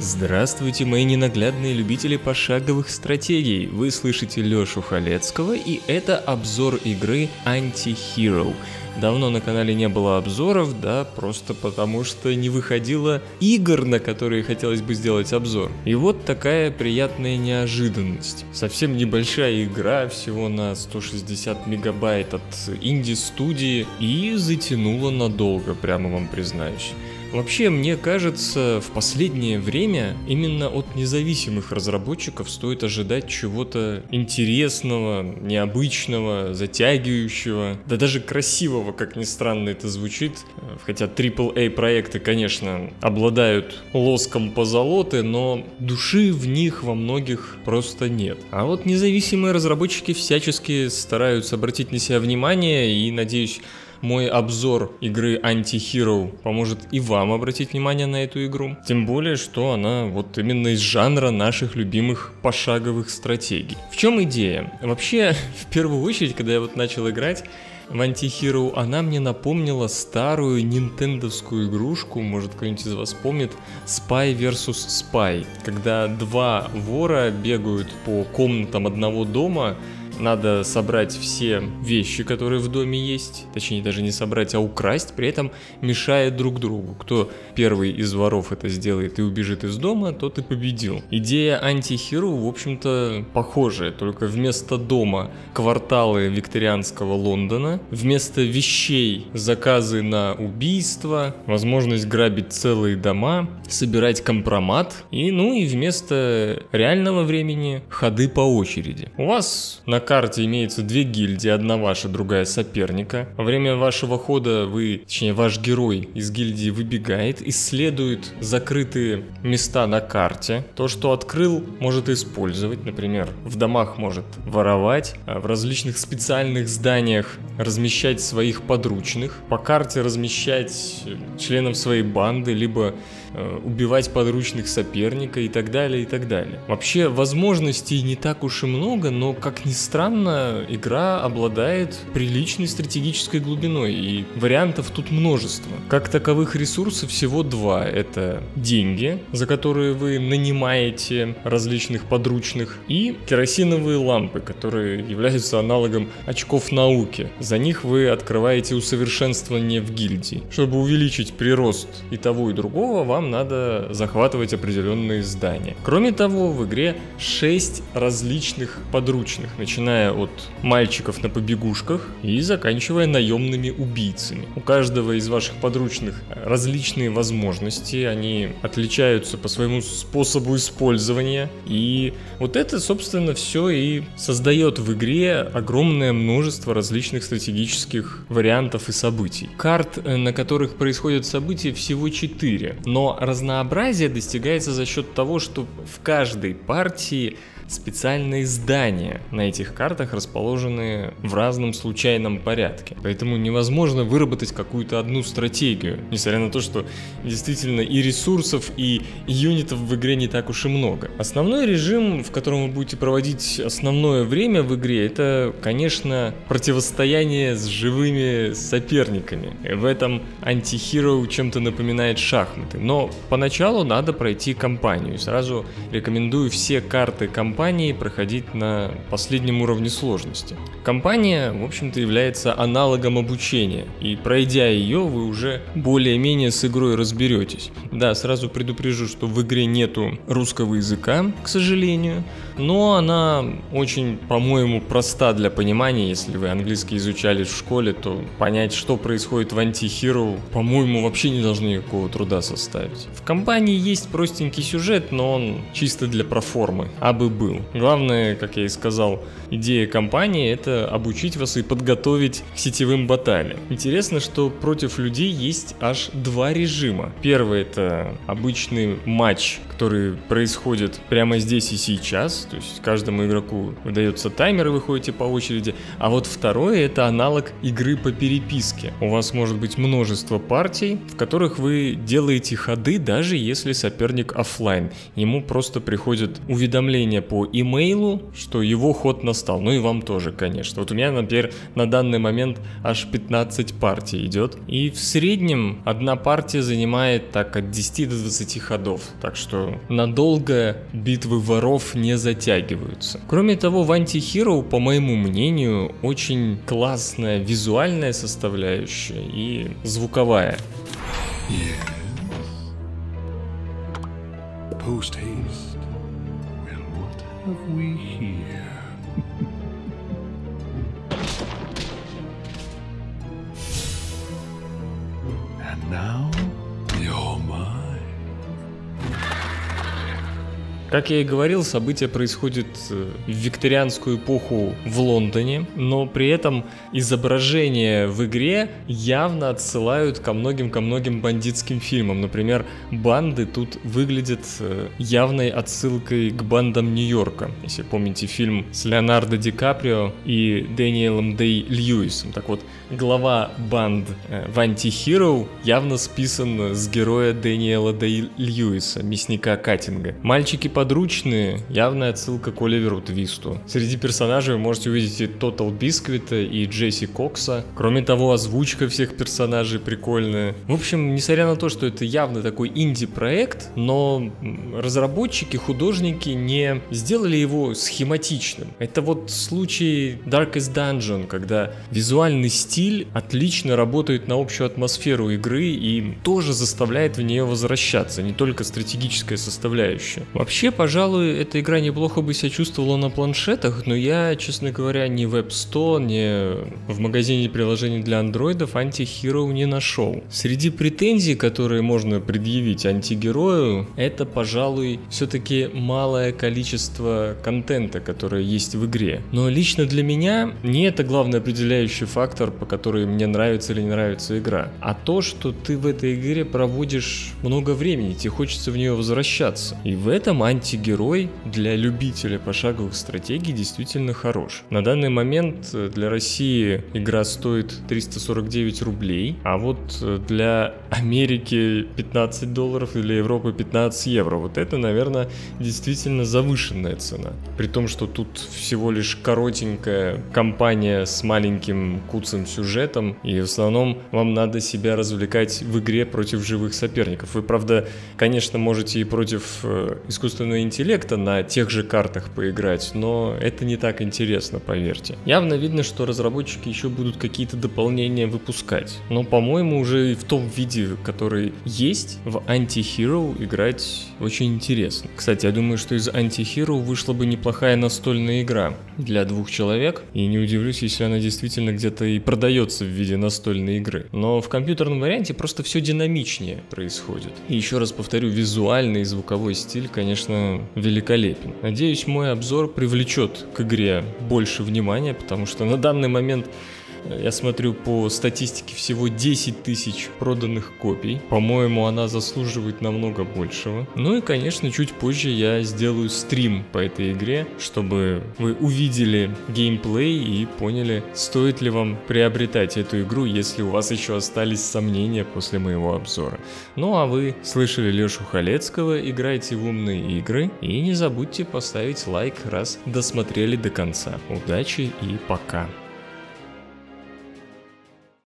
Здравствуйте, мои ненаглядные любители пошаговых стратегий. Вы слышите Лёшу Халецкого, и это обзор игры Anti-Hero. Давно на канале не было обзоров, да, просто потому что не выходило игр, на которые хотелось бы сделать обзор. И вот такая приятная неожиданность. Совсем небольшая игра, всего на 160 мегабайт от инди-студии, и затянула надолго, прямо вам признаюсь. Вообще, мне кажется, в последнее время именно от независимых разработчиков стоит ожидать чего-то интересного, необычного, затягивающего, да даже красивого, как ни странно это звучит. Хотя AAA проекты, конечно, обладают лоском позолоты, но души в них во многих просто нет. А вот независимые разработчики всячески стараются обратить на себя внимание, и, надеюсь, мой обзор игры Anti-Hero поможет и вам обратить внимание на эту игру. Тем более, что она вот именно из жанра наших любимых пошаговых стратегий. В чем идея? Вообще, в первую очередь, когда я вот начал играть в Anti-Hero, она мне напомнила старую нинтендовскую игрушку, может кто-нибудь из вас помнит, Spy vs. Spy. Когда два вора бегают по комнатам одного дома, надо собрать все вещи, которые в доме есть, точнее даже не собрать, а украсть, при этом мешая друг другу. Кто первый из воров это сделает и убежит из дома, тот и победил. Идея Anti-Hero, в общем-то, похожая, только вместо дома кварталы викторианского Лондона, вместо вещей заказы на убийство, возможность грабить целые дома, собирать компромат, и вместо реального времени ходы по очереди. У вас на карте имеется две гильдии, одна ваша, другая соперника. Во время вашего хода ваш герой из гильдии выбегает, исследует закрытые места на карте. То, что открыл, может использовать, например, в домах может воровать, а в различных специальных зданиях размещать своих подручных, по карте размещать членов своей банды, либо убивать подручных соперника и так далее, и так далее. Вообще, возможностей не так уж и много, но, как ни странно, игра обладает приличной стратегической глубиной, и вариантов тут множество. Как таковых ресурсов всего два. Это деньги, за которые вы нанимаете различных подручных, и керосиновые лампы, которые являются аналогом очков науки. За них вы открываете усовершенствование в гильдии. Чтобы увеличить прирост и того, и другого, вам надо захватывать определенные здания. Кроме того, в игре 6 различных подручных, начиная от мальчиков на побегушках и заканчивая наемными убийцами. У каждого из ваших подручных различные возможности, они отличаются по своему способу использования, и вот это, собственно, все и создает в игре огромное множество различных стратегических вариантов и событий. Карт, на которых происходят события, всего 4, но разнообразие достигается за счет того, что в каждой партии специальные здания на этих картах расположены в разном случайном порядке. Поэтому невозможно выработать какую-то одну стратегию, несмотря на то, что действительно и ресурсов, и юнитов в игре не так уж и много. Основной режим, в котором вы будете проводить основное время в игре, это, конечно, противостояние с живыми соперниками. В этом Anti-Hero чем-то напоминает шахматы. Но поначалу надо пройти кампанию. Сразу рекомендую все карты кампании проходить на последнем уровне сложности. Кампания, в общем-то, является аналогом обучения, и пройдя ее, вы уже более-менее с игрой разберетесь. Да, сразу предупрежу, что в игре нету русского языка, к сожалению, но она очень, по-моему, проста для понимания. Если вы английский изучали в школе, то понять, что происходит в Anti-Hero, по-моему, вообще не должно никакого труда составить. В кампании есть простенький сюжет, но он чисто для проформы, абы был. Главное, как я и сказал, идея кампании — это обучить вас и подготовить к сетевым баталиям. Интересно, что против людей есть аж два режима. Первый — это обычный матч, который происходит прямо здесь и сейчас, то есть каждому игроку выдается таймер, и вы ходите по очереди. А вот второй — это аналог игры по переписке. У вас может быть множество партий, в которых вы делаете ходы, даже если соперник оффлайн. Ему просто приходят уведомления по по имейлу, что его ход настал. Ну и вам тоже, конечно. Вот у меня, например, на данный момент аж 15 партий идет. И в среднем одна партия занимает так от 10 до 20 ходов. Так что надолго битвы воров не затягиваются. Кроме того, в Anti-Hero, по моему мнению, очень классная визуальная составляющая и звуковая. Post haste. Well, what have we here? And now you're mine. Как я и говорил, события происходят в викторианскую эпоху в Лондоне, но при этом изображения в игре явно отсылают ко многим бандитским фильмам. Например, банды тут выглядят явной отсылкой к бандам Нью-Йорка. Если помните фильм с Леонардо Ди Каприо и Дэниелом Дэй-Льюисом. Так вот, глава банд в Anti-Hero явно списан с героя Дэниела Дэй-Льюиса, мясника Каттинга. Мальчики подручные, явная отсылка к Оливеру Твисту. Среди персонажей вы можете увидеть и Тотал Бисквита, и Джесси Кокса. Кроме того, озвучка всех персонажей прикольная. В общем, несмотря на то, что это явно такой инди-проект, но разработчики, художники не сделали его схематичным. Это вот случай Darkest Dungeon, когда визуальный стиль отлично работает на общую атмосферу игры и тоже заставляет в нее возвращаться, не только стратегическая составляющая. Вообще, пожалуй, эта игра неплохо бы себя чувствовала на планшетах, но я, честно говоря, ни в App Store, ни в магазине приложений для андроидов Anti-Hero не нашел. Среди претензий, которые можно предъявить антигерою, это, пожалуй, все-таки малое количество контента, которое есть в игре. Но лично для меня не это главный определяющий фактор, по которому мне нравится или не нравится игра, а то, что ты в этой игре проводишь много времени, тебе хочется в нее возвращаться. И в этом антигерой для любителя пошаговых стратегий действительно хорош. На данный момент для России игра стоит 349 рублей, а вот для Америки 15 долларов или Европы 15 евро. Вот это, наверное, действительно завышенная цена. При том, что тут всего лишь коротенькая кампания с маленьким куцым сюжетом, и в основном вам надо себя развлекать в игре против живых соперников. Вы, правда, конечно, можете и против искусственного интеллекта на тех же картах поиграть, но это не так интересно, поверьте. Явно видно, что разработчики еще будут какие-то дополнения выпускать, но, по-моему, уже и в том виде, который есть, в Anti-Hero играть очень интересно. Кстати, я думаю, что из Anti-Hero вышла бы неплохая настольная игра для 2 человек, и не удивлюсь, если она действительно где-то и продается в виде настольной игры. Но в компьютерном варианте просто все динамичнее происходит. И еще раз повторю, визуальный и звуковой стиль, конечно, великолепен. Надеюсь, мой обзор привлечет к игре больше внимания, потому что на данный момент я смотрю по статистике всего 10 тысяч проданных копий. По-моему, она заслуживает намного большего. Ну и, конечно, чуть позже я сделаю стрим по этой игре, чтобы вы увидели геймплей и поняли, стоит ли вам приобретать эту игру, если у вас еще остались сомнения после моего обзора. Ну а вы слышали Лешу Халецкого, играйте в умные игры и не забудьте поставить лайк, раз досмотрели до конца. Удачи и пока!